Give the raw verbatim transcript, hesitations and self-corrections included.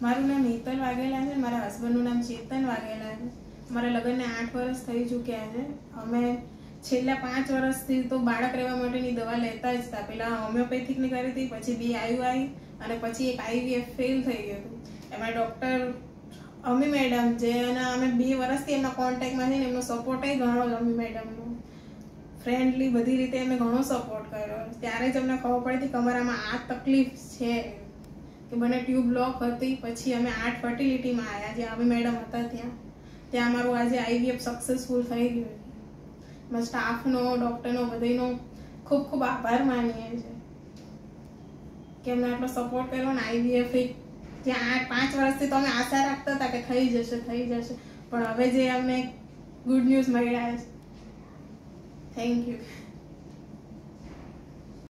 મારું નામ હેતલ વાઘેલા છે, મારા હસબન્ડનું નામ ચેતન વાઘેલા છે. મારા લગ્નને આઠ વર્ષ થઈ ચૂક્યા છે. અમે છેલ્લા પાંચ વર્ષથી તો બાળક રહેવા માટેની દવા લેતા જ હતા. પહેલાં હોમિયોપેથિકની કરી હતી, પછી બી આયુઆઈ અને પછી એક આઈવીએફ ફેલ થઈ ગયું હતું. એમાં ડૉક્ટર અમી મેડમ જે એના અમે બે વર્ષથી એમના કોન્ટેક્ટમાં છે ને એમનો સપોર્ટ એ ઘણો જ અમી મેડમનો ફ્રેન્ડલી બધી રીતે એમને ઘણો સપોર્ટ કર્યો. ત્યારે જ અમને ખબર પડી હતી કે અમારામાં આ તકલીફ છે કે મને ટ્યુબ બ્લોક હતી. પછી અમે આર્ટ ફર્ટિલિટીમાં આવ્યા જ્યાં અમી મેડમ હતા ત્યાં ત્યાં અમારું આજે આઈવીએફ સક્સેસફુલ થઈ ગયું. એમાં સ્ટાફનો ડૉક્ટરનો બધાનો ખૂબ ખૂબ આભાર માનીએ છીએ કે અમને આટલો સપોર્ટ કર્યો ને આઈવીએફ ત્યાં આઠ પાંચ વર્ષથી તો અમે આશા રાખતા હતા કે થઈ જશે થઈ જશે પણ હવે જે અમને ગુડ ન્યૂઝ મળ્યા છે. Thank you.